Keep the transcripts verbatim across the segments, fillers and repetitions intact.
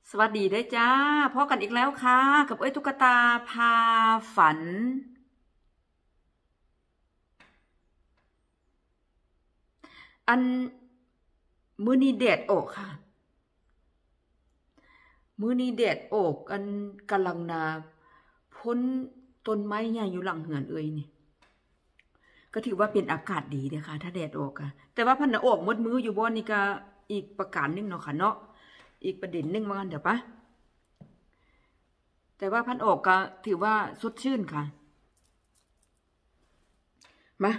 สวัสดีด้วยจ้าพบกันอีกแล้วค่ะกับเอ้ยตุ๊กตาพาฝันอันมื้อนี้แดดออกค่ะมื้อนี้แดดออกอันกำลังนาพ้นต้นไม้ใหญ่อยู่หลังเหือนเอ้ยนี่ก็ถือว่าเป็นอากาศดีเลยค่ะถ้าแดดออกค่ะแต่ว่าพันน่ะออกมดมืออยู่บ่นี่ก็อีกประการนึงเนาะค่ะเนาะอีกประเด็นนึงว่ากันเดี๋ยวปะแต่ว่าพันออกก็ถือว่าสดชื่นค่ะมา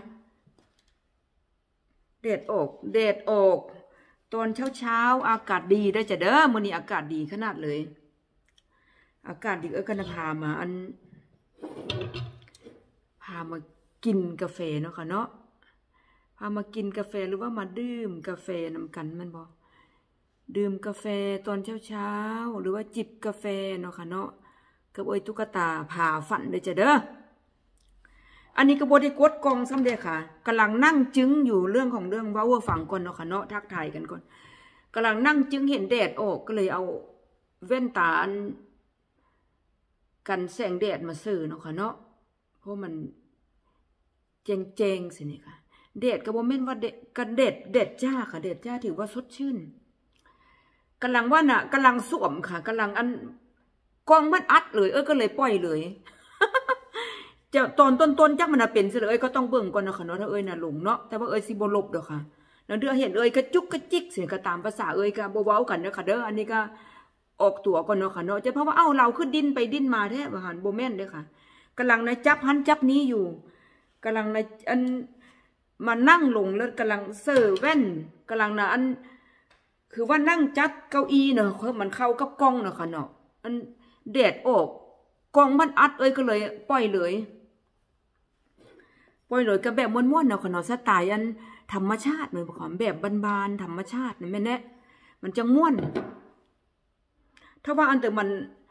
แดดออกแดดออกตอนเช้าเช้าอากาศดีได้จะเด้อมื้อนี้อากาศดีขนาดเลยอากาศดีเอ้ยก็พามาอันพามากินกาแฟเนาะค่ะเนาะพามากินกาแฟหรือว่ามาดื่มกาแฟนำกันมันบ่ดื่มกาแฟตอนเช้าเช้าหรือว่าจิบกาแฟเนาะค่ะเนาะกับเอ้ยตุ๊กตาพาฝันได้จะเด้ออันนี้ก็บ่ได้กดกองซ้ำเด้ค่ะกำลังนั่งจึ้งอยู่เรื่องของเรื่องเว้าว่าฟังก่อนเนาะค่ะเนาะทักทายกันก่อนกำลังนั่งจึ้งเห็นแดดออกก็เลยเอาแว่นตาอันกันแสงแดดมาซื้อเนาะค่ะเนาะเพราะมันเจงๆสินี่ค่ะแดดก็บ่แม่นว่าแดดกันแดดแดดจ้าค่ะแดดจ้าถือว่าสดชื่นกำลังว่าน่ะกำลังสวมค่ะกำลังอันกล้องมันอัดเลยเอ้ยก็เลยปล่อยเลยจะตอนต้นๆจักมันเป็นซะเลยก็ต้องเบิ่งก่อนเนาะค่ะเนาะถ้าเอ้ยน่ะหลงเนาะแต่ว่าเอ้ยสิบ่ลบดอกค่ะแล้วเด้อเห็นเอ้ยกระจุกกระจิกสิก็ตามภาษาเอ้ยก็บ่เว้ากันเด้อค่ะเด้ออันนี้ก็ออกตัวก่อนเนาะค่ะเนาะจะเพราะว่าเอ้าเราขึ้นดินไปดินมาแท้ว่าหั่นบ่แม่นเด้อค่ะกำลังนะจับหันจับนี้อยู่กำลังนะอันมานั่งลงแล้วกำลังเซอร์แว่นกำลังนะอันคือว่านั่งจัดเก้าอี้เนาะมันเข้ากับกล้องเนาะค่ะเนาะอันแดดออกกล้องมันอัดเอ้ยก็เลยปล่อยเลยปล่อยเลยก็แบบม้วนๆเนาะค่ะเนาะสไตล์อันธรรมชาติเหมือนของแบบบานๆธรรมชาติแม่นแน่มันจะม้วนถ้าว่าอันแต่มัน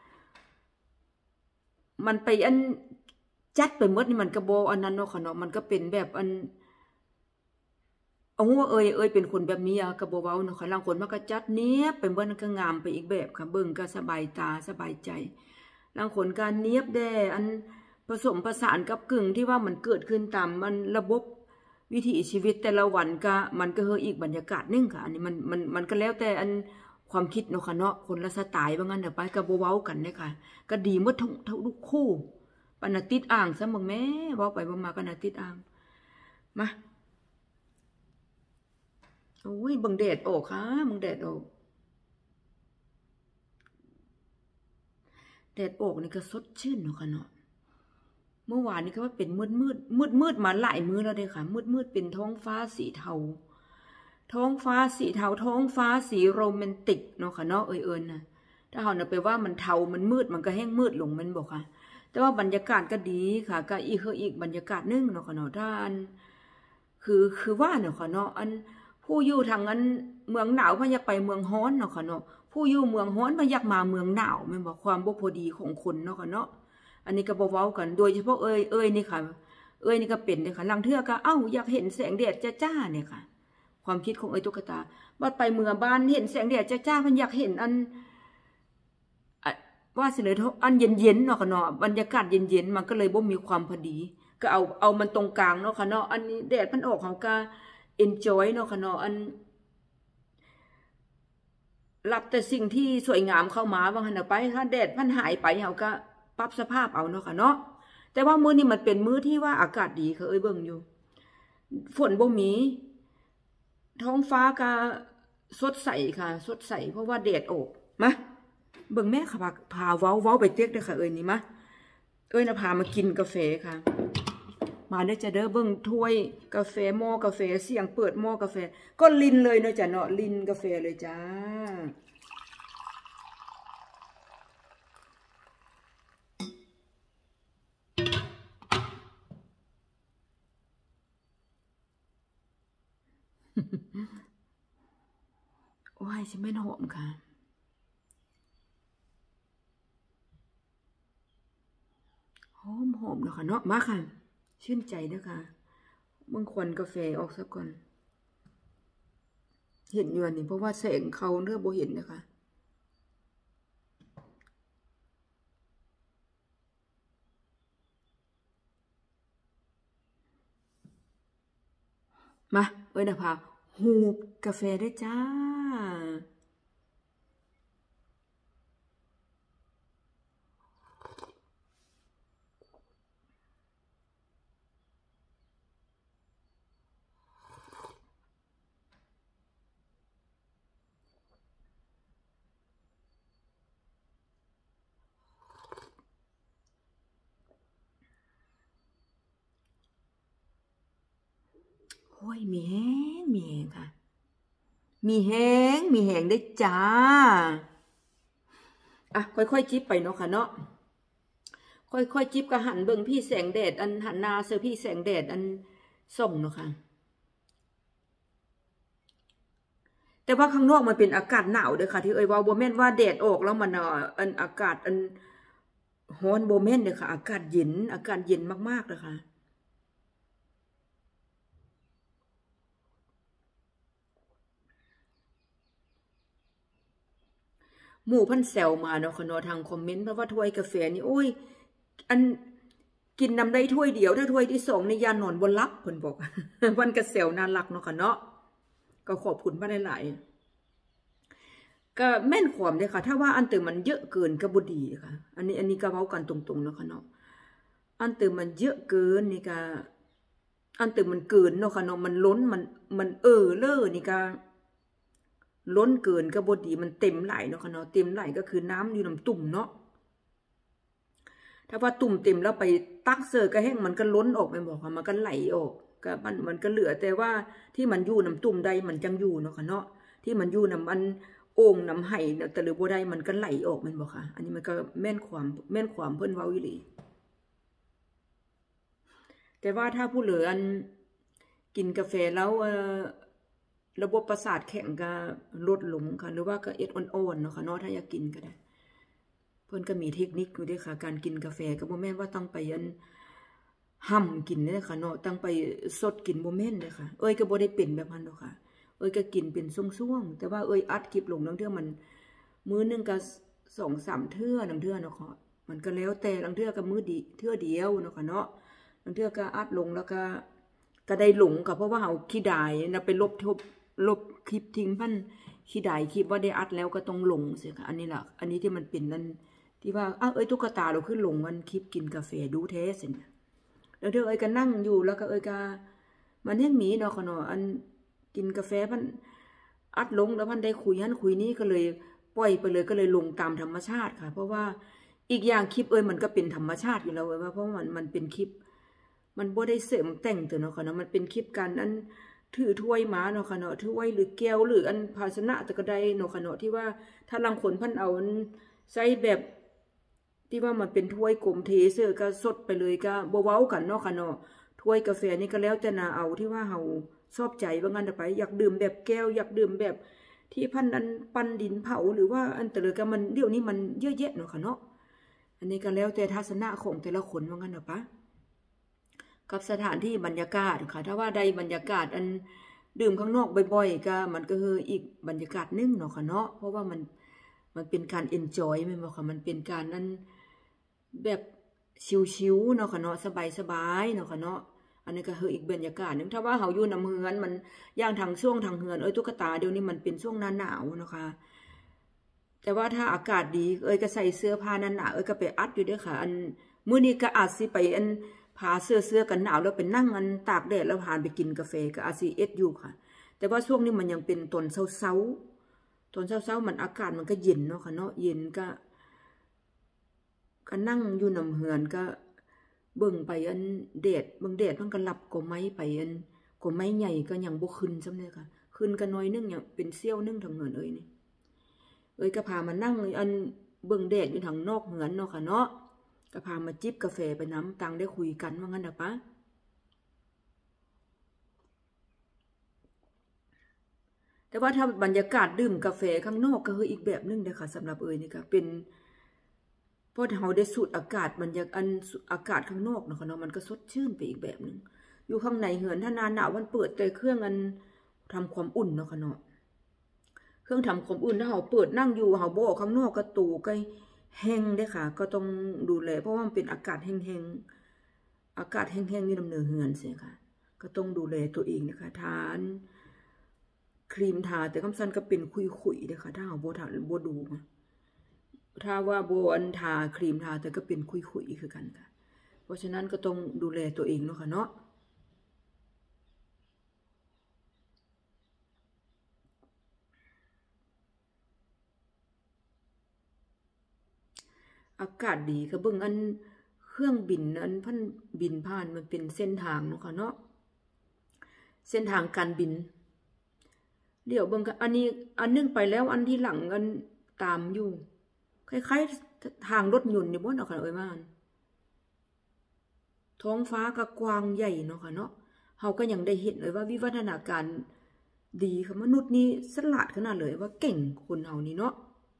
มันไปอันจัดไปหมดนี่มันก็บ่อันนั้นเนาะค่ะเนาะมันก็เป็นแบบอันเอาว่าเอ้ยเอ้ยเป็นคนแบบนี้อะก็บ่เว้าเนาะค่ะบางคนมันก็จัดเนียบไปเบิ่งก็งามไปอีกแบบค่ะเบิ่งก็สบายตาสบายใจบางคนก็เนียบแด่อันผสมผสานกับกึ่งที่ว่ามันเกิดขึ้นตามมันระบบวิถีชีวิตแต่ละวันก็มันก็เฮออีกบรรยากาศนึงค่ะอันนี้มันมันมันก็แล้วแต่อันความคิดเนาะค่ะเนาะคนละสไตล์ว่างั้นเดี๋ยวไปก็บ่เว้ากันเด้ค่ะก็ดีหมดทั้งทุกคู่ปานน่ะติดอ่างซะมึงแม่เว้าไปเว้ามาก็น่ะติดอ่างมาโอ้ยเบิ่งแดดออกค่ะมึงแดดออกแดดออกนี่ก็สดชื่นเนาะค่ะเนาะเมื่อวานนี้ก็ว่าเป็นมืดมืดมืดมืดมาหลายมื้อแล้วเด้ค่ะมืดมืดเป็นท้องฟ้าสีเทาท้องฟ้าสีเทาท้องฟ้าสีโรแมนติกเนาะค่ะเนาะเอ่ยๆนะถ้าเฮาน่ะไปว่ามันเทามันมืดมันก็แห้งมืดลงมันบอกค่ะแต่ว่าบรรยากาศก็ดีค่ะก็อีกคืออีกบรรยากาศนึงเนาะค่ะเนาะถ้าอันคือคือว่าเนาะค่ะเนาะอันผู้อยู่ทางนั้นเมืองหนาวเพิ่นอยากไปเมืองร้อนเนาะค่ะเนาะผู้อยู่เมืองร้อนเพิ่นอยากมาเมืองหนาวแม่นบ่ความบ่พอดีของคนเนาะค่ะเนาะอันนี้ก็บ่เว้ากันโดยเฉพาะเอ้ยเอ้ยนี่ค่ะเอ้ยนี่ก็เป็นเด้ค่ะลางเทื่อก็เอ้าอยากเห็นแสงแดดจ้าๆเนี่ยค่ะความคิดของเอ้ยตุ๊กตาบัดไปเมืองบ้านเห็นแสงแดดจ้าๆเพิ่นอยากเห็นอันว่าสิเลยอันเย็นๆเนาะค่ะเนาะบรรยากาศเย็นๆมันก็เลยบ่มีความพอดีก็เอาเอามันตรงกลางเนาะค่ะเนาะอันนี้แดดมันออกเฮาก็ enjoy เนาะค่ะเนาะอันรับแต่สิ่งที่สวยงามเข้ามาว่าหั่นน่ะไปถ้าแดดมันหายไปเฮาก็ปรับสภาพเอาเนาะค่ะเนาะแต่ว่ามื้อนี้มันเป็นมื้อที่ว่าอากาศดีค่ะเอ้ยเบิ่งอยู่ฝนบ่มีท้องฟ้าก็สดใสค่ะสดใสเพราะว่าแดดออกมาเบิ่งแม่ค่ะพาเว้าเว้าไปเต๊กเด้อค่ะเอ้ยนี่มาเอ้ยน่ะพามากินกาแฟค่ะมาเด้อจ้ะเด้อเบิ่งถ้วยกาแฟหม้อกาแฟเสียงเปิดหม้อกาแฟก็ลินเลยเนาะจ้ะเนาะลินกาแฟเลยจ้าโอ้ยสิแม่นหอมค่ะหอมหอมเนาะค่ะเนาะมาค่ะชื่นใจเด้อค่ะเบิ่งควันกาแฟออกซะก่อนเห็นอยู่อันนี้เพราะว่าแสงเขาเนื้อบ่เห็นนะคะมาเอ้ยนะพาหูบกาแฟได้จ้าโอ้ยมีแห้งมีแห้งค่ะมีแห้งมีแห้งได้จ้าอ่ะค่อยๆจิบไปเนาะค่ะเนาะค่อยๆจิบก็หันเบิ่งพี่แสงแดดอันหันหน้าเซอพี่แสงแดดอันส่งเนาะค่ะแต่ว่าข้างนอกมันเป็นอากาศหนาวเด้อค่ะที่เอ่ยว่าบ่แม่นว่าแดดออกแล้วมันอันอากาศอันร้อนบ่แม่นเด้อค่ะอากาศเย็นอากาศเย็นมากๆเลยค่ะหมู่พันแซวมาเนาะค่ะเนาะทางคอมเมนต์เพราะว่าถ้วยกาแฟนี่โอ้ยอันกินนำได้ถ้วยเดียวถ้าถ้วยที่สองในยานอนบนลับเพิ่นบอกวันกระแซวน่ารักเนาะค่ะเนาะก็ขอบคุณมากหลายๆก็แม่นความเลยค่ะถ้าว่าอันเติมมันเยอะเกินก็บ่ดีค่ะอันนี้อันนี้ก็เว้ากันตรงๆเนาะค่ะเนาะอันเติมมันเยอะเกินนี่ก็อันเติมมันเกินเนาะค่ะเนาะมันล้นมันมันเออเลอนี่ก็ล้นเกินก็บ่ดีมันเต็มไหลเนาะค่ะเนาะเต็มไหลก็คือน้ำอยู่น้ำตุ่มเนาะถ้าว่าตุ่มเต็มแล้วไปตักเสิร์ฟก็แห้งมันก็ล้นออกไปบอกค่ะมันก็ไหลออกก็มันมันก็เหลือแต่ว่าที่มันอยู่น้ำตุ่มใดมันจังอยู่เนาะค่ะเนาะที่มันอยู่น้ำมันโอ่งน้ำไห้แต่หรือบ่ได้มันก็ไหลออกมันบอกค่ะอันนี้มันก็แม่นความแม่นความเพิ่นเว้าอีหลีแต่ว่าถ้าผู้เหลืออันกินกาแฟแล้วระบบประสาทแข็งก็ลดลงค่ะหรือว่าก็เอ็ดอ่อนๆเนาะค่ะเนาะถ้าอยากกินก็ได้เพิ่นก็มีเทคนิคอยู่ด้วยค่ะการกินกาแฟก็บ่แม่นว่าต้องไปอันห่ำกินเด้อค่ะเนาะต้องไปสดกินบ่แม่นเด้อค่ะเอ้ยก็บ่ได้เป็นแบบนั้นดอกค่ะเอ้ยก็กินเป็นช่วงๆแต่ว่าเอ้ยอัดคลิปลงบางเทื่อมันมื้อนึงก็ สองสาม เทื่อบางเทื่อเนาะค่ะมันก็แล้วแต่บางเทื่อก็มื้อดีเทื่อเดียวเนาะค่ะเนาะบางเทื่อก็อัดลงแล้วก็ก็ได้หลงก็เพราะว่าเฮาขี้ดายนะไปลบทบลบคลิปทิ้งพันขี้ดายคลิปว่าได้อัดแล้วก็ต้องหลงสิค่ะอันนี้ล่ะอันนี้ที่มันเป็นนั่นที่ว่าอ้าวเอ้ยตุ๊กตาเราขึ้นหลงมันคลิปกินกาแฟดูแท้สินะแล้วเธอเอ้ยก็นั่งอยู่แล้วก็เอ้ยก็มันยังมีเนาะค่ะเนาะอันกินกาแฟมันอัดลงแล้วมันได้คุยนั้นคุยนี้ก็เลยปล่อยไปเลยก็เลยลงตามธรรมชาติค่ะเพราะว่าอีกอย่างคลิปเอ้ยมันก็เป็นธรรมชาติอยู่แล้วเอ้ยว่าเพราะมันมันเป็นคลิปมันบ่ได้เสริมแต่งตัวเนาะค่ะเนาะมันเป็นคลิปการอันถือถ้วยมาเนาะค่ะเนาะถ้วยหรือแก้วหรืออันภาชนะแต่ก็ได้เนาะค่ะเนาะที่ว่าถ้าลังคนพันเอาใส่แบบที่ว่ามันเป็นถ้วยกลมเทเสื้อก็สดไปเลยก็บ่เว้ากันเนาะค่ะเนาะถ้วยกาแฟนี่ก็แล้วแต่นาเอาที่ว่าเฮาชอบใจว่างั้นไปอยากดื่มแบบแก้วอยากดื่มแบบที่พันอันปั้นดินเผาหรือว่าอันแต่ละก็มันเดี๋ยวนี้มันเยอะแยะเนาะค่ะเนาะอันนี้ก็แล้วแต่ทัศนะของแต่ละคนว่างั้นเนาะปะกับสถานที่บรรยากาศค่ะถ้าว่าใดบรรยากาศอันดื่มข้างนอกบ่อยๆก็มันก็คืออีกบรรยากาศนึงเนาะค่ะเนาะเพราะว่ามันมันเป็นการเอนจอยแม่นบ่ค่ะมันเป็นการนั้นแบบชิวๆเนาะค่ะเนาะสบายๆเนาะค่ะเนาะอันนี้ก็คืออีกบรรยากาศนึงถ้าว่าเฮาอยู่นำเฮือนมันย่างทางช่วงทางเฮือนเอ้ยตุ๊กตาเดี๋ยวนี้มันเป็นช่วงหน้าหนาวเนาะค่ะแต่ว่าถ้าอากาศดีเอ้ยก็ใส่เสื้อผ้าหนาๆเอ้ยก็ไปอัดอยู่เด้อค่ะอันมื้อนี้ก็อาจสิไปอันพาเสื้อเสื้อกันหนาวแล้วไปนั่งอันตากแดดแล้วผ่านไปกินกาแฟก็อาจสิเอ็ดอยู่ค่ะแต่ว่าช่วงนี้มันยังเป็นตอนเช้าๆตอนเช้าๆมันอากาศมันก็เย็นเนาะค่ะเนาะเย็นก็ก็นั่งอยู่นำเฮือนก็เบิ่งไปอันแดดเบิ่งแดดมันก็หลับก็ไม้ไปอันก็ไม้ใหญ่ก็ยังบ่ขึ้นซ้ำเลยค่ะขึ้นก็น้อยนึงอย่างเป็นเสี้ยวนึงทางเฮือนเอ้ยนี่เอ้ยก็พามานั่งอันเบิ่งแดดอยู่ทางนอกเฮือนเนาะค่ะเนาะก็พามาจิบกาแฟไปน้ำตังได้คุยกันว่างั้นนะปะแต่ว่าถ้าบรรยากาศดื่มกาแฟข้างนอกก็คืออีกแบบนึงนะคะสำหรับเอ้ยนี่ค่ะเป็นเพราะเราได้สูดอากาศบรรยากาศอันอากาศข้างนอกเนาะค่ะเนาะมันก็สดชื่นไปอีกแบบนึงอยู่ข้างในเหือนถ้านานหนาวมันเปิดแต่เครื่องอันทำความอุ่นเนาะค่ะเนาะเครื่องทำความอุ่นถ้าเราเปิดนั่งอยู่เราบ่อข้างนอกก็ตูก็แห้งได้ค่ะก็ต้องดูแลเพราะว่ามันเป็นอากาศแห้งๆอากาศแห้งๆนี่ดำเนินเหือนเสียค่ะก็ต้องดูแลตัวเองนะคะทานครีมทาแต่คำสั้นก็เป็นคุยๆนะคะถ้าเอาโบทาโบดูถ้าว่าโบอันทาครีมทาแต่ก็เป็นคุยๆคือกันค่ะเพราะฉะนั้นก็ต้องดูแลตัวเองเนาะค่ะเนาะอากาศดีค่ะเบิ่งอันเครื่องบินอันพันบินผ่านมันเป็นเส้นทางเนาะค่ะเนาะเส้นทางการบินเดี๋ยวเบิ่งอันนี้อันนึงไปแล้วอันที่หลังอันตามอยู่คล้ายๆทางรถยนต์นี่บ่เนาะค่ะเอ้ยมาท้องฟ้าก็กว้างใหญ่เนาะค่ะเนาะเฮาก็ยังได้เห็นเลยว่าวิวัฒนาการดีค่ะมนุษย์นี่ฉลาดขนาดเลยว่าเก่งคนเฮานี่เนาะ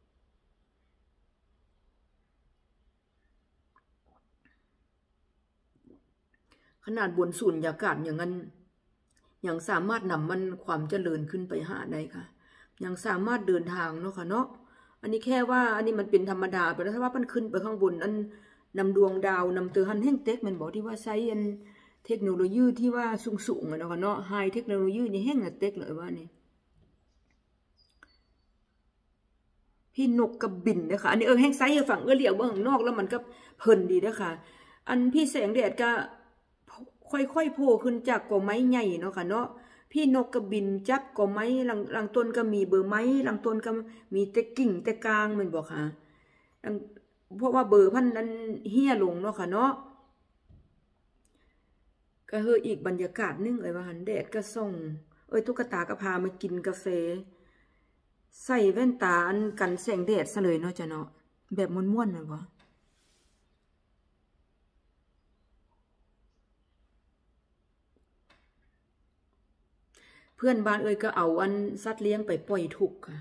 ขนาดบนสูญญากาศอย่างนั้นยังสามารถนำมันความเจริญขึ้นไปหาได้ค่ะยังสามารถเดินทางเนาะค่ะเนาะอันนี้แค่ว่าอันนี้มันเป็นธรรมดาไปแล้วถ้าว่ามันขึ้นไปข้างบนอันนำดวงดาวนำเตือหันแห่งเต็กมันบอกที่ว่าใช้อันเทคโนโลยีที่ว่าสูงๆเนาะค่ะเนาะไฮเทคโนโลยีนี่แห่งเต็กเลยว่านี่พี่นกกระบินนะคะอันนี้เออแห่งไซส์ฝั่งเออเหลียวเบื้องนอกแล้วมันก็เพลินดีนะคะอันพี่แสงแดดก็ค่อยๆโผล่ขึ้นจากกอไม้ใหญ่เนาะค่ะเนาะพี่นกกระบินจับกอไม้หลังหลังต้นก็มีเบอร์ไม้หลังต้นก็มีแต่กิ่งแต่กลางมันบอกค่ะเพราะว่าเบอร์พันนั้นเฮี้ยลงเนาะค่ะเนาะก็เฮออีกบรรยากาศนึงเลยว่าหันแดดก็ส่องเอ้ยตุ๊กตาก็พามากินกาแฟใส่แว่นตาอันกันแสงแดดซะเลยเนาะจ้ะเนาะแบบม้วนๆนะวะเพื่อนบ้านเอ้ยก็เอาอันสัตว์เลี้ยงไปปล่อยทุกค่ะ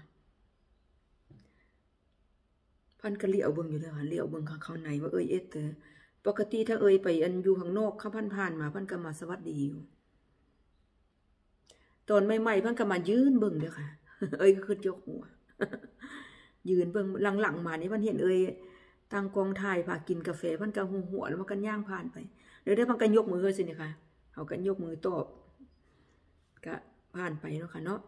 พันก็เลี้ยวเบิ่งอยู่เลยค่ะเลี้ยวเบิ่งข้างข้างในว่าเอ้ยเอ็ดแต่ปกติถ้าเอ้ยไปอันอยู่ข้างนอกข้าพันผ่านมาพันก็มาสวัสดีอยู่ตอนใหม่ๆพันก็มายืนเบิ่งเด้อค่ะเอ้ยก็ขึ้นยกหัวยืนเบิ่งหลังๆมานี่พันเห็นเอ้ยตั้งกองถ่ายพากินกาแฟพันก็หัวหัวแล้วมันก็ย่างผ่านไปเดี๋ยวได้พันก็ยกมือสิเนี่ยค่ะเขาก็ยกมือตอบก็ผ่านไปเนาะค่ะเนาะ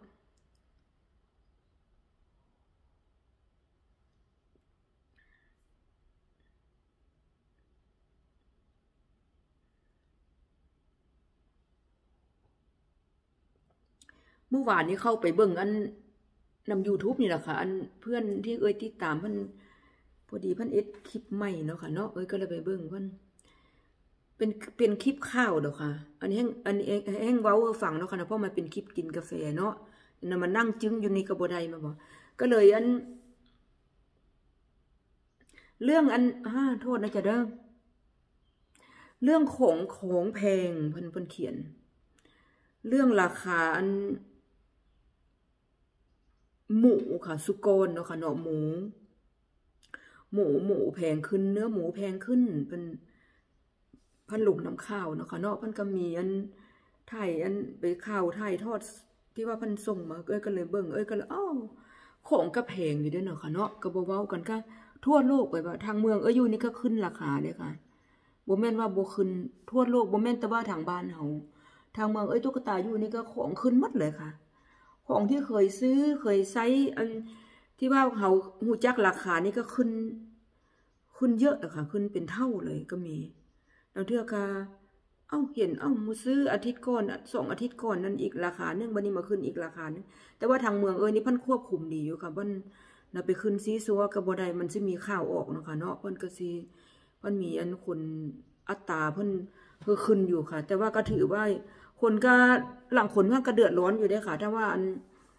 เมื่อวานนี้เข้าไปเบิ่งอันนำ YouTube นี่แหละค่ะอันเพื่อนที่เอ้ยติดตามเพิ่นพอดีเพิ่นเอ็ดคลิปใหม่เนาะค่ะเนาะเอ้ยก็เลยไปเบิ่งเพิ่นเป็นเป็นคลิปข้าวเด้อค่ะอันนี้แห้งอันนี้แห้งเว้าฟังเนาะค่ะเพราะมันเป็นคลิปกินกาแฟเนาะนำมานั่งจึ้งอยู่ในกระบ่ได้มาบ่ก็เลยอันเรื่องอันฮ่าโทษนะจ๊ะเด้อเรื่องของของแพงเพิ่นเพิ่นเขียนเรื่องราคาอันหมูค่ะสุกรเนาะค่ะเนาะหมูหมูหมูแพงขึ้นเนื้อหมูแพงขึ้นเป็นพันหลุมน้ำข้าวเนาะค่ะเนาะพันก็มีอันไทยอันไปข้าวไทยทอดที่ว่าพันส่งมาเอ้ยก็เลยเบิ่งเอ้ยก็เลยอ้าวของก็แพงอยู่ด้วยเนาะค่ะเนาะก็บ่เว้ากันก็ทั่วโลกไปว่าทางเมืองเอ้ยอยู่นี่ก็ขึ้นราคาเด้ค่ะบ่แม่นว่าบ่ขึ้นทั่วโลกบ่แม่นแต่ว่าทางบ้านเฮาทางเมืองเอ้ยตุ๊กตาอยู่นี่ก็ของขึ้นหมดเลยค่ะของที่เคยซื้อเคยใช้อันที่ว่าเฮาฮู้จักราคานี่ก็ขึ้นขึ้นเยอะอะค่ะขึ้นเป็นเท่าเลยก็มีแล้วเทื่อก็เอ้าเห็นเอ้ามาซื้ออาทิตย์ก่อนสองอาทิตย์ก่อนนั่นอีกราคานึงบัดนี้มาขึ้นอีกราคานึงแต่ว่าทางเมืองเอ้ยนี่เพิ่นควบคุมดีอยู่ค่ะเพิ่นน่ะไปขึ้นซีซัวก็บ่ได้มันสิมีข่าวออกเนาะค่ะเนาะเพิ่นก็สิเพิ่นมีอันคนอัตราเพิ่นเพิ่นขึ้นอยู่ค่ะแต่ว่าก็ถือว่าคนก็หลังคนว่าก็เดือดร้อนอยู่เด้ค่ะถ้าว่าอัน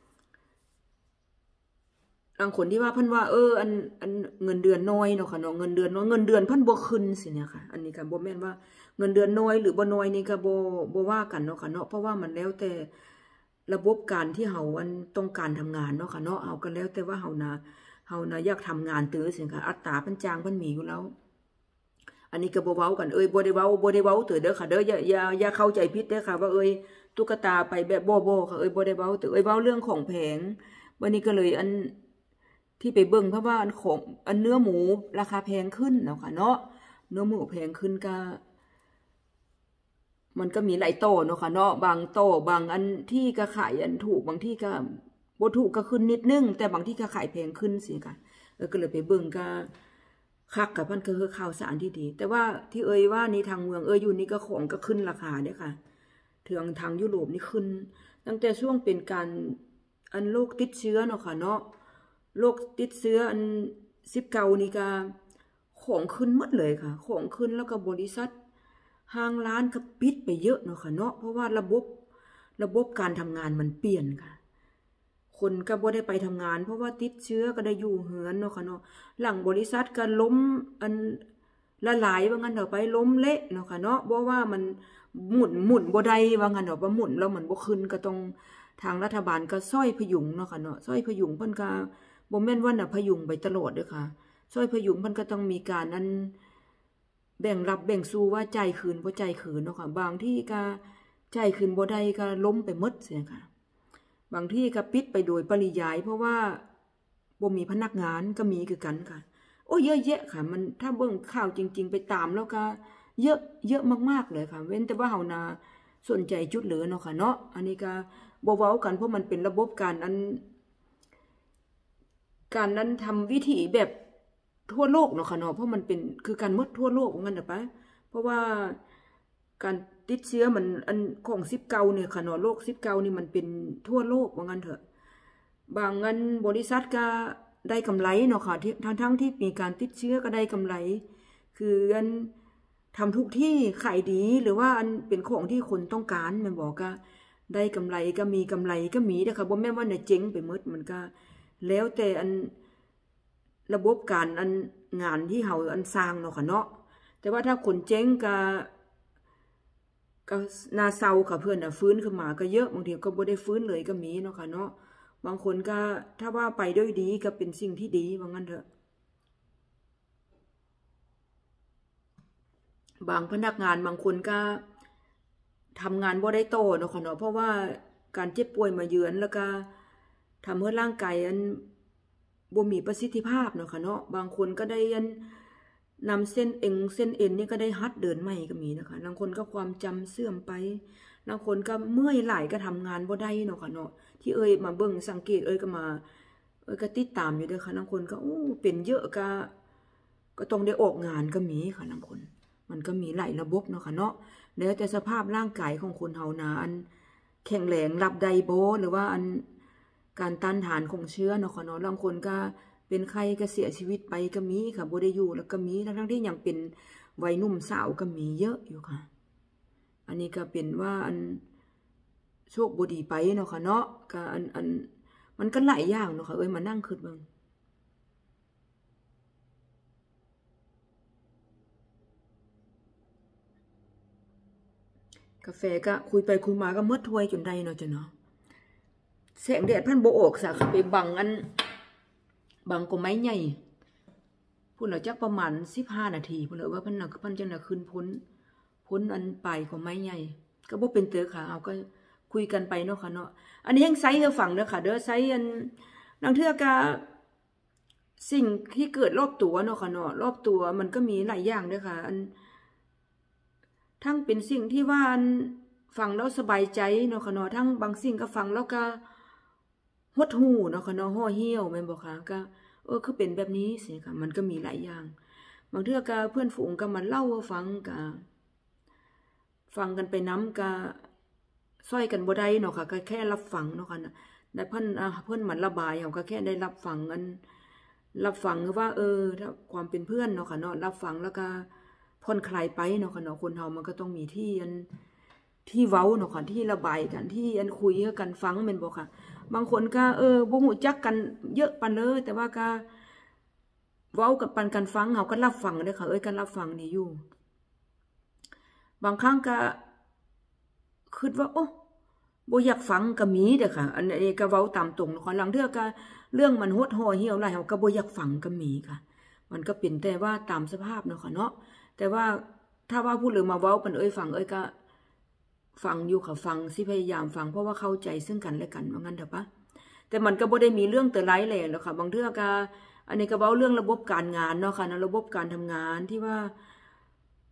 บางคนที่ว่าเพิ่นว่าเอออันอันเงินเดือนน้อยเนาะค่ะเนาะเงินเดือนน้อยเงินเดือนเพิ่นบ่ขึ้นสิเนี่ยค่ะอันนี้ก็บ่แม่นว่าเงินเดือนน้อยหรือบ่น้อยนี่ก็บ่บ่ว่ากันเนาะค่ะเนาะเพราะว่ามันแล้วแต่ระบบการที่เฮาอันต้องการทำงานเนาะค่ะเนาะเอากันแล้วแต่ว่าเฮานะเฮานะอยากทำงานตื้อสิค่ะอัตราเพิ่นจ้างเพิ่นมีอยู่แล้วอันนี้ก็บ่เว้ากันเอ้ยบ่ได้เว้าบ่ได้เว้าตื้อเด้อค่ะเด้ออย่าอย่าอย่าเข้าใจผิดเด้อค่ะว่าเอ้ยตุ๊กตาไปแบบบ่ๆค่ะเอ้ยบ่ได้เว้าตื้อเอ้ยเว้าเรื่องของแพงวันนี้ก็เลยอันที่ไปเบิ่งเพราะว่าอันของอันเนื้อหมูราคาแพงขึ้นเนาะค่ะเนาะเนื้อหมูแพงขึ้นก็มันก็มีหลายโตเนาะค่ะเนาะบางโตบางอันที่ก็ขายอันถูกบางที่ก็บ่ถูกก็ขึ้นนิดนึงแต่บางที่ก็ขายแพงขึ้นสิค่ะเออก็เลยไปเบิ่งก็คักกับมันก็คือข่าวสารที่ดีแต่ว่าที่เอ่ยว่านี่ทางเมืองเอ่ยอยู่นี่ก็ของก็ขึ้นราคาเด้อค่ะถึงทางยุโรปนี่ขึ้นตั้งแต่ช่วงเป็นการอันโรคติดเชื้อเนาะค่ะเนาะโรคติดเชื้ออันสิบเก้านี่ก็ของขึ้นหมดเลยค่ะของขึ้นแล้วก็บริษัทห้างร้านก็ปิดไปเยอะเนาะค่ะเนาะเพราะว่าระบบระบบการทำงานมันเปลี่ยนค่ะคนก็บ่ได้ไปทำงานเพราะว่าติดเชื้อก็ได้อยู่เหือนเนาะค่ะเนาะหลังบริษัทก็ล้มอันละลายว่างั้นเถอะไปล้มเละเนาะค่ะเนาะเพราะว่ามันหมุนหมุนบ่ได้ว่างั้นเถอะว่าหมุนแล้วมันบ่ขึ้นก็ต้องทางรัฐบาลก็ช่วยพยุงเนาะค่ะเนาะช่วยพยุงเพิ่นก็บ่แม่นว่าน่ะพยุงไปตลอดเด้อค่ะช่วยพยุงเพิ่นก็ต้องมีการนั้นแบ่งรับแบ่งสู้ว่าใจคืนบ่ใจคืนเนาะค่ะบางที่ก็ใจคืนบ่ได้ก็ล้มไปหมดเสียค่ะบางที่ก็ปิดไปโดยปริยายเพราะว่าบ่มีพนักงานก็มีคือกันค่ะโอ้เยอะแยะค่ะมันถ้าเบิ่งข่าวจริงๆไปตามแล้วก็เยอะเยอะมากๆเลยค่ะเว้นแต่ว่าเฮานาสนใจจุดเหลือเนาะค่ะเนาะอันนี้ก็บ่เว้ากันเพราะมันเป็นระบบการอันการนั้นทำวิธีแบบทั่วโลกเนาะค่ะเนาะเพราะมันเป็นคือการหมดทั่วโลกงั้นน่ะปะเพราะว่าการติดเชื้อมันอันของสิบเก้าเนี่ยค่ะเนาะโรคสิบเก้านี่มันเป็นทั่วโลกว่างั้นเถอะบางอันบริษัทก็ได้กำไรเนาะค่ะทั้งทั้งที่มีการติดเชื้อก็ได้กำไรคืออันทำทุกที่ขายดีหรือว่าอันเป็นของที่คนต้องการแม่นบอกก็ได้กำไรก็มีกำไรก็มีนะคะบ่แม่นว่าเนี่ยเจ๊งไปหมดมันก็แล้วแต่อันระบบการอันงานที่เฮาอันสร้างเนาะค่ะเนาะแต่ว่าถ้าคนเจ๊งก็ก็น่าเศร้าค่ะเพื่อนน่ะฟื้นขึ้นมาก็เยอะบางทีก็บ่ได้ฟื้นเลยก็มีเนาะค่ะเนาะบางคนก็ถ้าว่าไปด้วยดีก็เป็นสิ่งที่ดีว่างั้นเถอะบางพนักงานบางคนก็ทำงานบ่ได้โตเนาะค่ะเนาะเพราะว่าการเจ็บป่วยมาเยือนแล้วก็ทำให้ร่างกายอันบ่มีประสิทธิภาพเนาะค่ะเนาะบางคนก็ได้อันนำเส้นเอ็นเส้นเอ็นนี่ก็ได้ฮัดเดินใหม่ก็มีนะคะบางคนก็ความจำเสื่อมไปบางคนก็เมื่อยหลายก็ทำงานบ่ได้เนาะค่ะเนาะที่เอ่ยมาเบิ่งสังเกตเอ่ยก็มาเอ่ยก็ติดตามอยู่เด้อค่ะบางคนก็โอ้เป็นเยอะก็ก็ต้องได้ออกงานก็มีค่ะบางคนมันก็มีหลายระบบเนาะค่ะเนาะแล้วแต่สภาพร่างกายของคนเฮานะอันแข็งแรงรับได้บ่หรือว่าอันการต้านทานของเชื้อเนาะค่ะเนาะบางคนก็เป็นไข้ก็เสียชีวิตไปก็มีค่ะบ่ได้อยู่แล้วก็มีทั้งที่ยังเป็นวัยหนุ่มสาวก็มีเยอะอยู่ค่ะอันนี้ก็เป็นว่าอันโชคบ่ดีไปเนาะค่ะเนาะก็อันอันมันก็หลายอย่างเนาะค่ะเอ้ยมานั่งคิดเบิ่งกาแฟก็คุยไปคุยมาก็หมดถ้วยจนได้เนาะจ้ะเนาะแสงแดดพันบ่ออกซะค่ะไปบังอันบางก็ไม้ใหญ่พุ่นเราจักประมาณสิบห้านาทีพุ่นเลยว่าเพิ่นน่ะเพิ่นจังน่ะขึ้นพ้นพ้นอันปลายของไม้ใหญ่ก็บ่เป็นเตอค่ะเอาก็คุยกันไปเนาะค่ะเนาะอันนี้ยังไซส์เฮาฟังเด้อค่ะเด้อไซส์อันบางเทื่อก็สิ่งที่เกิดรอบตัวเนาะค่ะเนาะรอบตัวมันก็มีหลายอย่างเด้อค่ะอันทั้งเป็นสิ่งที่ว่าอันฟังแล้วสบายใจเนาะค่ะเนาะทั้งบางสิ่งก็ฟังแล้วก็หดหู่เนาะค่ะเนาะห่อเหี่ยวแม่นบ่คะก็เออคือเป็นแบบนี้สิค่ะมันก็มีหลายอย่างบางเทื่อก็เพื่อนฝูงก็มาเล่าฟังก็ฟังกันไปน้ำก็ซ้อยกันบ่ได้เนาะค่ะก็แค่รับฟังเนาะค่ะแต่เพิ่นอ่ะเพิ่นมันระบายเฮาก็แค่ได้รับฟังอันรับฟังว่าเออถ้าความเป็นเพื่อนเนาะค่ะเนาะรับฟังแล้วก็ผ่อนคลายไปเนาะค่ะเนาะคนเฮามันก็ต้องมีที่อันที่เว้าเนาะค่ะที่ระบายกันที่อันคุยกันฟังแม่นบ่ค่ะบางคนก็เออบ่ฮู้จักกันเยอะปานเลยแต่ว่าก็เว้ากับปันกันฟังเฮาก็รับฟังเด้อค่ะเอ้ยกันรับฟังนี่อยู่บางครั้งก็คิดว่าโอ้บ่อยากฟังก็มีเด้อค่ะอันนี้ก็เว้าตามตรงเนาะค่ะหลังเทื่อก็เรื่องมันโหดห่อเหี่ยวหลายเฮาก็บ่อยากฟังก็มีค่ะมันก็เป็นแต่ว่าตามสภาพเนาะค่ะเนาะแต่ว่าถ้าว่าผู้อื่นมาเว้าปันเอ้ยฟังเอ้ยก็ฟังอยู่ค่ะฟังสิพยายามฟังเพราะว่าเข้าใจซึ่งกันและกันว่างั้นเถอะปะแต่มันก็บ่ได้มีเรื่องเตอร้ายแรงแล้วค่ะบางเทื่อก็อันนี้ก็เว้าเรื่องระบบการงานเนาะค่ะนะระบบการทำงานที่ว่า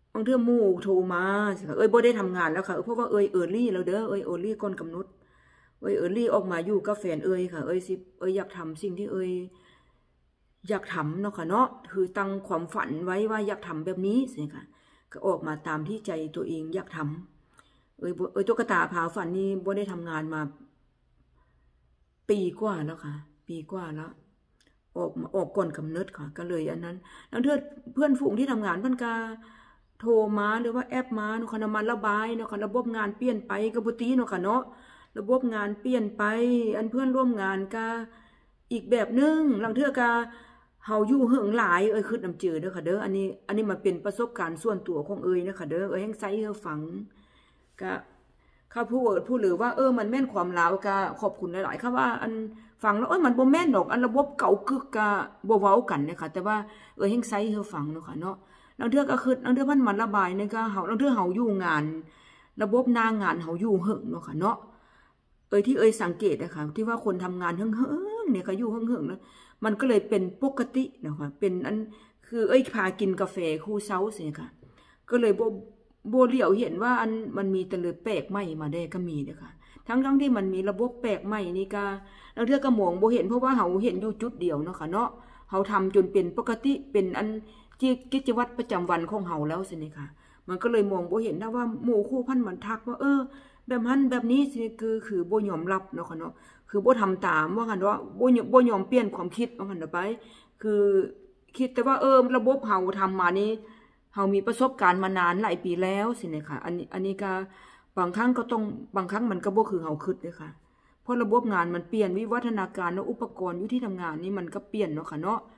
บางเทื่อหมู่โทรมาสิค่ะเอ้ยบ่ได้ทำงานแล้วค่ะเพราะว่าเอ้ยเออร์ลี่แล้วเด้อเอ้ยเออร์ลี่ก่อนกำหนดเอ้ยเออร์ลี่ออกมาอยู่กับแฟนเอ้ยค่ะเอ้ยสิเอ้ยอยากทำสิ่งที่เอ้ยอยากทำเนาะค่ะเนาะคือตั้งความฝันไว้ว่าอยากทำแบบนี้สิค่ะก็ออกมาตามที่ใจตัวเองอยากทำเอ้ยเอ้ยตุ๊กตาพาฝันนี่บ่ได้ทำงานมาปีกว่าแล้วค่ะปีกว่าแล้วออกมาออกก่อนกำเนิดค่ะก็เลยอันนั้นแล้วเพื่อนเพื่อนฝูงที่ทำงานเพิ่นก็โทรมาหรือว่าแอปมาเนาะค่ะมันระบายเนาะค่ะระบบงานเปลี่ยนไปก็บ่ตีเนาะค่ะเนาะระบบงานเปลี่ยนไปอันเพื่อนร่วมงานก็อีกแบบนึงบางเทื่อก็เฮาอยู่เหิงหลายเอ้ยคิดนำจือเด้อค่ะเด้ออันนี้อันนี้มันเป็นประสบการณ์ส่วนตัวของเอ้ยนะคะเด้อเอ้ยแฮงใส่เฮาฟังก็ข้าผู้ผู้หรือว่าเออมันแม่นความลาวก็ขอบคุณหลายๆค่ะว่าอันฟังแล้วเอ้ยมันบ่แม่นดอกอันระบบเก่ากึกก็บ่เว้ากันนะคะแต่ว่าเอ้ยแฮงใส่เฮาฟังเนาะค่ะเนาะบางเทื่อก็คิดบางเทื่อมันมันระบายนี่ก็เฮาบางเทื่อเฮาอยู่งานระบบหน้างานเฮาอยู่เหิงเนาะค่ะเนาะเอ้ยที่เอ้ยสังเกตนะคะที่ว่าคนทำงานเหิงๆเนี่ยก็อยู่เหิงๆแล้วมันก็เลยเป็นปกตินะคะเป็นอันคือเอ้ยพากินกาแฟคู่เช้าสิค่ะก็เลยบ่บ่เหลียวเห็นว่าอันมันมีแต่เลยแปลกใหม่มาได้ก็มีนะคะทั้งทั้งที่มันมีระบบแปลกใหม่นี่ก็แล้วเทื่อก็มองบ่เห็นเพราะว่าเฮาเห็นอยู่จุดเดียวเนาะค่ะเนาะเฮาทำจนเป็นปกติเป็นอันกิจวัตรประจำวันของเฮาแล้วสินี่ค่ะมันก็เลยมองบ่เห็นนะว่าหมู่คู่พันมันทักว่าเออแบบนั้นแบบนี้สิคือคือบ่ยอมรับเนาะค่ะเนาะคือบ่ทำตามว่ากันว่าบ่บ่ยอมเปลี่ยนความคิดว่ากันไปคือคิดแต่ว่าเออระบบเฮาทำมานี้เฮามีประสบการณ์มานานหลายปีแล้วสิเนี่ยค่ะอันนี้อันนี้ก็บางครั้งก็ต้องบางครั้งมันก็บ่คือเฮาคิดเด้อค่ะเพราะระบบงานมันเปลี่ยนวิวัฒนาการและอุปกรณ์อยู่ที่ทำงานนี่มันก็เปลี่ยนเนาะค่ะเนาะ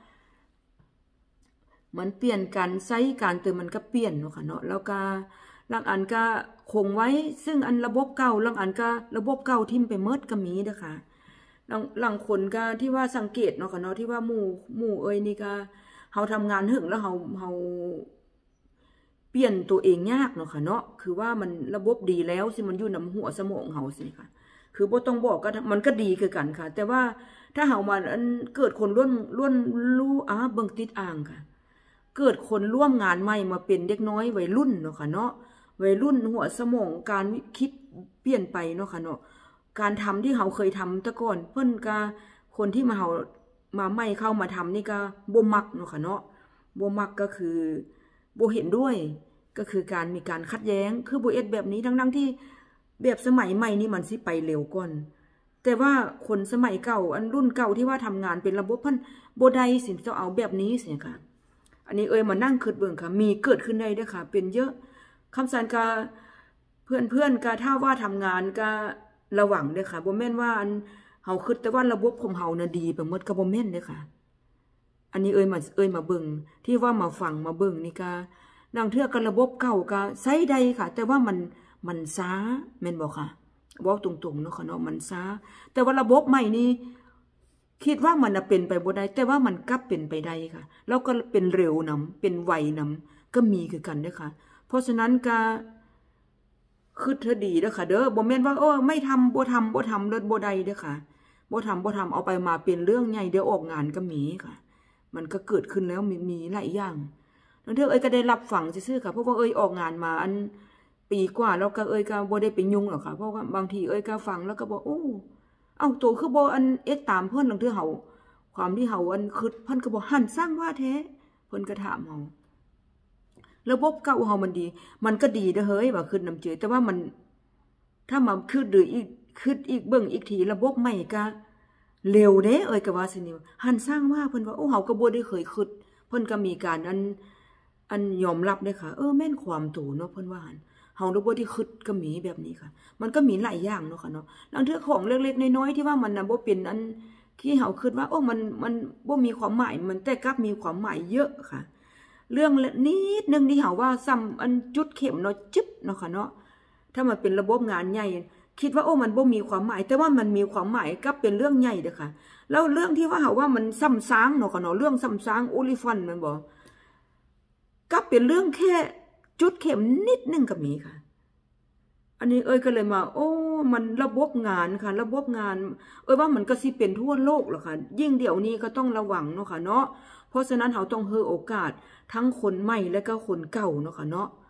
มันเปลี่ยนการใช้การเติมมันก็เปลี่ยนเนาะค่ะเนาะแล้วก็บางอันก็คงไว้ซึ่งอันระบบเก่าบางอันก็ระบบเก่าทิ่มไปหมดก็มีเด้อค่ะหลังคนก็ที่ว่าสังเกตเนาะค่ะเนาะที่ว่าหมู่หมู่เอ้ยนี่ก็เฮาทำงานหึงแล้วเฮาเฮาเปลี่ยนตัวเองยากเนาะค่ะเนาะคือว่ามันระบบดีแล้วสิมันอยู่นำหัวสมองเฮาสิค่ะคือบ่ต้องบอกก็มันก็ดีคือกันค่ะแต่ว่าถ้าเฮามาอันเกิดคนล้วนล้วนรู้อ่าเบิ่งติดอ่างค่ะเกิดคนร่วมงานใหม่มาเป็นเด็กน้อยวัยรุ่นเนาะค่ะเนาะวัยรุ่นหัวสมองการคิดเปลี่ยนไปเนาะค่ะเนาะการทำที่เฮาเคยทำแต่ก่อนเพิ่นก็คนที่มาเฮามาใหม่เข้ามาทำนี่ก็บ่มักเนาะค่ะเนาะบ่มักก็คือบ่เห็นด้วยก็คือการมีการคัดแย้งคือบ่เอ็ดแบบนี้ทั้งๆที่แบบสมัยใหม่นี่มันสิไปเร็วก่อนแต่ว่าคนสมัยเก่าอันรุ่นเก่าที่ว่าทำงานเป็นระบบเพิ่นบ่ได้สิจะเอาแบบนี้สิค่ะอันนี้เอ้ยมานั่งคิดเบิ่งค่ะมีเกิดขึ้นได้เด้อค่ะเป็นเยอะคำสั่นก็เพื่อนๆก็ถ้าว่าทำงานก็ระวังเด้อค่ะบ่แม่นว่าอันเฮาคิดแต่ว่าระบบของเฮาน่ะดีไปหมดก็บ่แม่นเด้อค่ะอันนี้เอ้ยมาเอ้ยมาเบิ่งที่ว่ามาฟังมาเบิ่งนี่ก็นางเทื่อกันระบบเก่าก็ใช้ได้ค่ะแต่ว่ามันมันช้าแม่นบ่ค่ะเว้าตรงๆเนาะค่ะเนาะมันช้าแต่ว่าระบบใหม่นี่คิดว่ามันเป็นไปบ่ได้แต่ว่ามันกลับเป็นไปได้ค่ะแล้วก็เป็นเร็วนำเป็นไวนำก็มีคือกันเด้อค่ะเพราะฉะนั้นก็คือเธอดีเด้อค่ะเด้อบ่แม่นว่าโอ้ไม่ทำบ่ทำบ่ทำเลิศบ่ได้เด้อค่ะบ่ทำบ่ทำเอาไปมาเป็นเรื่องใหญ่เดี๋ยวออกงานก็มีค่ะมันก็เกิดขึ้นแล้วมีมีหลายอย่างแล้วเธอเอ้ยก็ได้รับฟังซื่อๆค่ะเพราะว่าเอ้ยออกงานมาอันปีกว่าแล้วก็เอ้ยก็บ่ได้ไปยุ่งหรอกค่ะเพราะว่าบางทีเอ้ยก็ฟังแล้วก็บอกโอ้เอ้าโตคือบ่อันเอ็ดตามเพิ่นลังเทื่อเฮาความที่เฮาอันคิดเพิ่นก็บ่หั่นสร้างว่าแท้เพิ่นก็ถามเฮาระบบเก่าเฮามันดีมันก็ดีเด้อเฮ้ยว่าคิดนำเจอแต่ว่ามันถ้ามาคิดดูอีกคิดอีกเบิ่งอีกทีระบบใหม่ก็เร็วเด้เอ้ยก็ว่าสินี่หั่นสร้างว่าเพิ่นว่าโอ้เฮาก็บ่ได้เคยคิดเพิ่นก็มีการอันอันยอมรับเด้อค่ะเออแม่นความตู่เนาะเพิ่นว่าเฮาบ่ได้คิดก็มีแบบนี้ค่ะมันก็มีหลายอย่างเนาะค่ะเนาะลางเทื่อของเล็กๆน้อยๆที่ว่ามันน่ะบ่เป็นอันที่เฮาคิดว่าโอ้มันมันบ่มีความหมายมันแต่กลับมีความหมายเยอะค่ะเรื่องนิดนึงที่เฮาว่าซ้ำอันจุดเข็มเนาะจึ๊บเนาะค่ะเนาะถ้ามันเป็นระบบงานใหญ่คิดว่าโอ้มันบ่มีความหมายแต่ว่ามันมีความหมายก็เป็นเรื่องใหญ่เด้อค่ะแล้วเรื่องที่ว่าเฮาว่ามันซ้ำซ้างเนาะค่ะเนาะเรื่องซ้ำซ้างโอลิฟันมันบ่ก็เป็นเรื่องแค่จุดเข็มนิดนึงก็มีค่ะอันนี้เอ้ยก็เลยมาโอ้มันระบบงานค่ะระบบงานเอ้ยว่ามันก็สิเป็นทั่วโลกหรอกค่ะยิ่งเดี๋ยวนี้ก็ต้องระวังเนาะค่ะเนาะเพราะฉะนั้นเราต้องให้โอกาสทั้งคนใหม่และก็คนเก่าเนาะค่ะเนาะ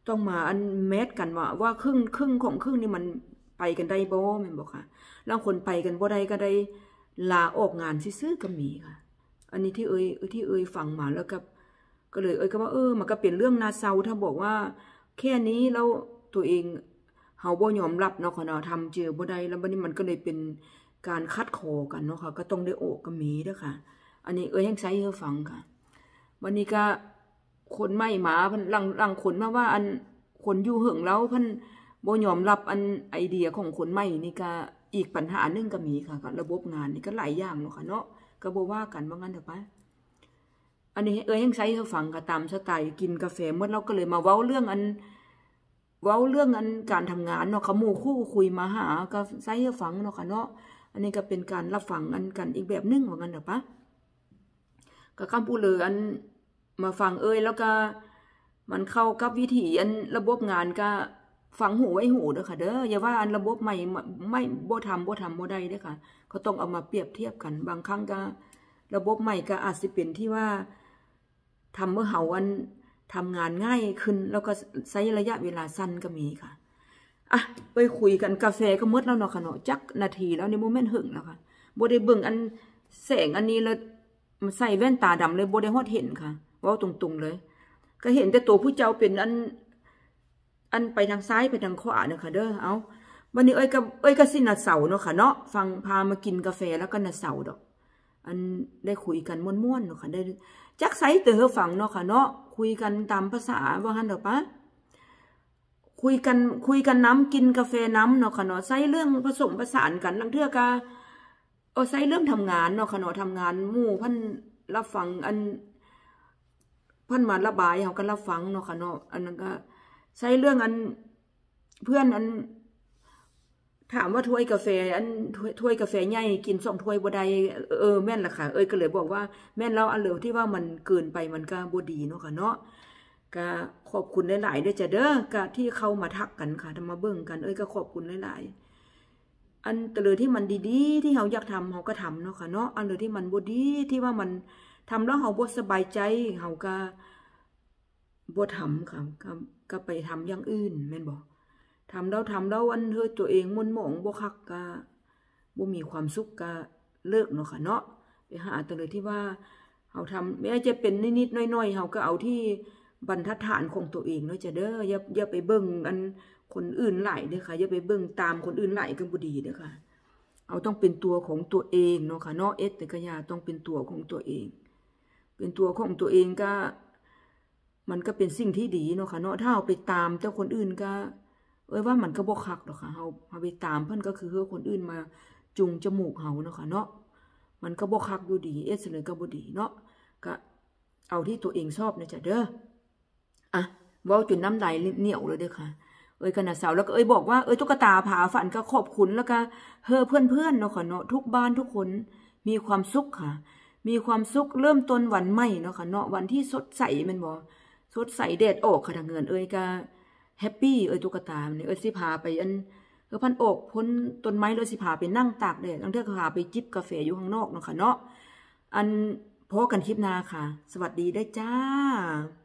ต้องมาอันแมทกันว่าว่าครึ่งครึ่งของครึ่งนี่มันไปกันได้บ่แม่นบ่ค่ะบางคนไปกันบ่ได้ก็ได้ลาออกงานซื่อๆก็มีค่ะอันนี้ที่เอ้ยที่เอ้ยฟังมาแล้วก็ก็เลยเอ้ยก็ว่าเออมันก็เป็นเรื่องน่าเศร้าถ้าบอกว่าแค่นี้แล้วตัวเองเฮาบ่ยอมรับเนาะค่ะเนาะทำเจอบ่ได้แล้วบัดนี้มันก็เลยเป็นการคัดคอกันเนาะค่ะก็ต้องได้ออกก็มีเด้อค่ะอันนี้เอ้ยยังใช้ให้ฟังค่ะวันนี้ก็คนไม่หมาเพิ่นลังลังคนมาว่าอันคนอยู่เหิงแล้วเพิ่นบ่ยอมรับอันไอเดียของคนใหม่นี่ก็อีกปัญหานึงก็มีค่ะกับระบบงานนี่ก็หลายอย่างเนาะค่ะเนาะก็บ่ว่ากันว่างั้นเถอะปะอันนี้เอ้ยยังใช้ให้ฟังก็ตามสไตล์กินกาแฟเมื่อเราก็เลยมาเว้าเรื่องอันเว้าเรื่องอันการทำงานเนาะค่ะหมู่คู่คุยมาหาก็ใช้ให้ฟังเนาะค่ะเนาะอันนี้ก็เป็นการรับฟังอันกันอีกแบบนึงว่างั้นเถอะปะก็คำพูดเลยอันมาฟังเอ้ยแล้วก็มันเข้ากับวิธีอันระบบงานก็ฟังหูไว้หูเด้อค่ะเด้ออย่าว่าอันระบบใหม่ไม่บ่ทำบ่ทำบ่ได้เด้อค่ะเขาต้องเอามาเปรียบเทียบกันบางครั้งก็ระบบใหม่ก็อาจสิเป็นที่ว่าทำเมื่อเฮาอันทำงานง่ายขึ้นแล้วก็ใช้ระยะเวลาสั้นก็มีค่ะอ่ะไปคุยกันกาแฟก็หมดแล้วเนาะค่ะเนาะจักนาทีแล้วในโมเมนต์หึงแล้วค่ะบ่ได้เบิ่งอันแสงอันนี้เลยใส่แว่นตาดำเลยบ่ได้ฮอดเห็นค่ะเว้าตรงๆเลยก็เห็นแต่ตัวผู้เจ้าเป็นอันอันไปทางซ้ายไปทางขวาเนาะค่ะเด้อเอาวันนี้เอ้ยก็เอ้ยก็สินัดเสาร์เนาะค่ะเนาะฟังพามากินกาแฟแล้วก็นัดเสาร์ดอกอันได้คุยกันม่วนๆเนาะค่ะได้จักไซเตอฟังเนาะค่ะเนาะคุยกันตามภาษาว่าหั่นดอกปะคุยกันคุยกันน้ำกินกาแฟน้ำเนาะค่ะเนาะใส่เรื่องผสมผสานกันลังเทื่อก็เออใส่เรื่องทำงานเนาะค่ะเนาะทำงานหมู่เพิ่นรับฟังอันเพิ่นมาระบายเฮาก็รับฟังเนาะค่ะเนาะอันนั้นก็ใช้เรื่องอันเพื่อนอันถามว่าถ้วยกาแฟอันถ้วยกาแฟใหญ่กินสองถ้วยบ่ได้เออแม่นล่ะค่ะเอ้ยก็เลยบอกว่าแม่นแล้วอันเหลือที่ว่ามันเกินไปมันก็บ่ดีเนาะค่ะเนาะก็ขอบคุณหลายๆด้วยจ้ะเด้อก็ที่เข้ามาทักกันค่ะทำมาเบิ่งกันเอ้ยก็ขอบคุณหลายๆอันแต่เลยที่มันดีๆที่เฮาอยากทำเฮาก็ทำเนาะค่ะเนาะอันเลยที่มันบ่ดีที่ว่ามันทำแล้วเฮาบ่สบายใจเฮาก็บ่ทำค่ะก็ไปทำอย่างอื่นแม่นบ่ทำแล้วทำแล้วอันเธอตัวเองมุ่นหมองบ่คักก็บ่มีความสุขก็เลิกเนาะค่ะเนาะไปหาแต่เลยที่ว่าเฮาทำแม้จะเป็นนิดๆน้อยๆเฮาก็เอาที่บรรทัดฐานของตัวเองเนาะจ้ะเด้ออย่าอย่าไปเบิ่งอันคนอื่นหลายเด้อค่ะอย่าไปเบิ่งตามคนอื่นหลายก็บ่ดีเด้อค่ะเอาต้องเป็นตัวของตัวเองเนาะค่ะเนาะเอสแต่ก็อย่าต้องเป็นตัวของตัวเองเป็นตัวของตัวเองก็มันก็เป็นสิ่งที่ดีเนาะค่ะเนาะถ้าเอาไปตามแต่คนอื่นก็เอ้ยว่ามันก็บ่คักดอกค่ะเฮาเฮาไปตามเพิ่นก็คือเฮาคนอื่นมาจุงจมูกเฮาเนาะค่ะเนาะมันก็บ่คักอยู่ดีเอสเลยก็บ่ดีเนาะก็เอาที่ตัวเองชอบนะจ้ะเด้ออ่ะเว้าจนน้ำลายเหนียวเลยเด้อค่ะเอ้ยกันน่ะสาวแล้วก็เอ้ยบอกว่าเอ้ยตุ๊กตาผาฝันก็ขอบคุณแล้วก็เฮ้อเพื่อนๆเนาะค่ะเนาะทุกบ้านทุกคนมีความสุขค่ะมีความสุขเริ่มต้นวันใหม่เนาะค่ะเนาะวันที่สดใสแม่นบ่สดใสแดดออกค่ะทางเงินเอ้ยก็แฮปปี้เอ้ยตุ๊กตาเนี่ยเอ้ยสิพาไปอันเออพันอกพ้นต้นไม้เลยสิพาไปนั่งตากแดดบางเทื่อก็พาไปจิบกาแฟอยู่ข้างนอกเนาะค่ะเนาะอันพบกันคลิปหน้าค่ะสวัสดีได้จ้า